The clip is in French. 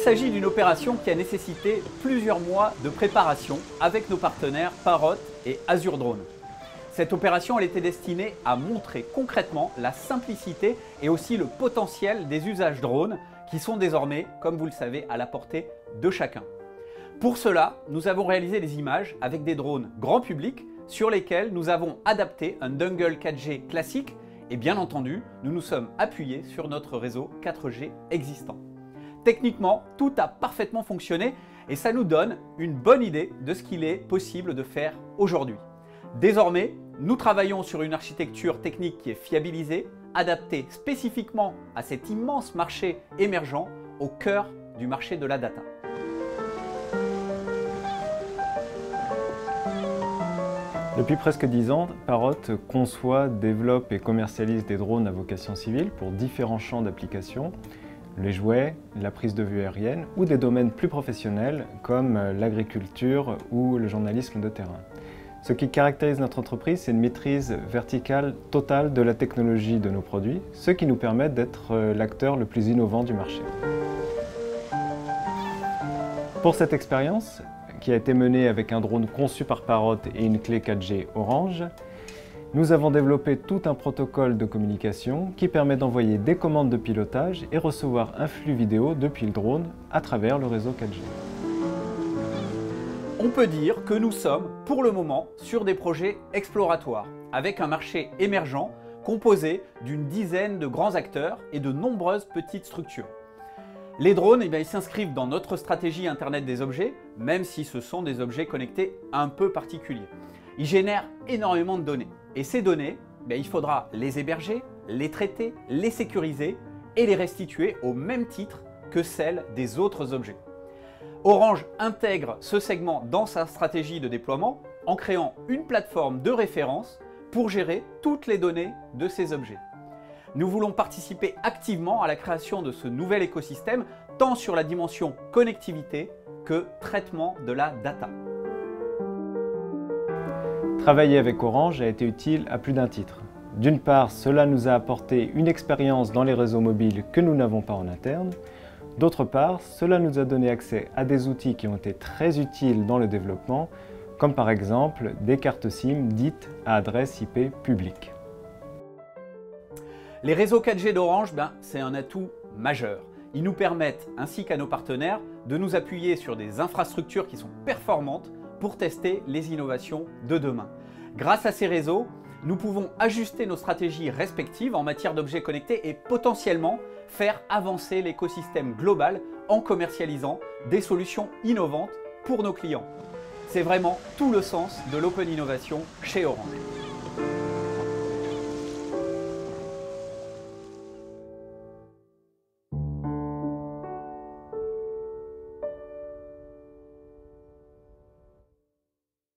s'agit d'une opération qui a nécessité plusieurs mois de préparation avec nos partenaires Parrot et Azure Drone. Cette opération elle était destinée à montrer concrètement la simplicité et aussi le potentiel des usages drones qui sont désormais, comme vous le savez, à la portée de chacun. Pour cela, nous avons réalisé des images avec des drones grand public sur lesquels nous avons adapté un dongle 4G classique et bien entendu, nous nous sommes appuyés sur notre réseau 4G existant. Techniquement, tout a parfaitement fonctionné et ça nous donne une bonne idée de ce qu'il est possible de faire aujourd'hui. Désormais, nous travaillons sur une architecture technique qui est fiabilisée, adaptée spécifiquement à cet immense marché émergent au cœur du marché de la data. Depuis presque 10 ans, Parrot conçoit, développe et commercialise des drones à vocation civile pour différents champs d'application, les jouets, la prise de vue aérienne ou des domaines plus professionnels comme l'agriculture ou le journalisme de terrain. Ce qui caractérise notre entreprise, c'est une maîtrise verticale totale de la technologie de nos produits, ce qui nous permet d'être l'acteur le plus innovant du marché. Pour cette expérience, qui a été menée avec un drone conçu par Parrot et une clé 4G Orange, nous avons développé tout un protocole de communication qui permet d'envoyer des commandes de pilotage et recevoir un flux vidéo depuis le drone à travers le réseau 4G. On peut dire que nous sommes, pour le moment, sur des projets exploratoires, avec un marché émergent composé d'une dizaine de grands acteurs et de nombreuses petites structures. Les drones, ils s'inscrivent dans notre stratégie Internet des objets, même si ce sont des objets connectés un peu particuliers. Ils génèrent énormément de données. Et ces données, il faudra les héberger, les traiter, les sécuriser et les restituer au même titre que celles des autres objets. Orange intègre ce segment dans sa stratégie de déploiement en créant une plateforme de référence pour gérer toutes les données de ces objets. Nous voulons participer activement à la création de ce nouvel écosystème, tant sur la dimension connectivité que traitement de la data. Travailler avec Orange a été utile à plus d'un titre. D'une part, cela nous a apporté une expérience dans les réseaux mobiles que nous n'avons pas en interne. D'autre part, cela nous a donné accès à des outils qui ont été très utiles dans le développement, comme par exemple des cartes SIM dites à adresse IP publique. Les réseaux 4G d'Orange, c'est un atout majeur. Ils nous permettent, ainsi qu'à nos partenaires, de nous appuyer sur des infrastructures qui sont performantes pour tester les innovations de demain. Grâce à ces réseaux, nous pouvons ajuster nos stratégies respectives en matière d'objets connectés et potentiellement faire avancer l'écosystème global en commercialisant des solutions innovantes pour nos clients. C'est vraiment tout le sens de l'open innovation chez Orange.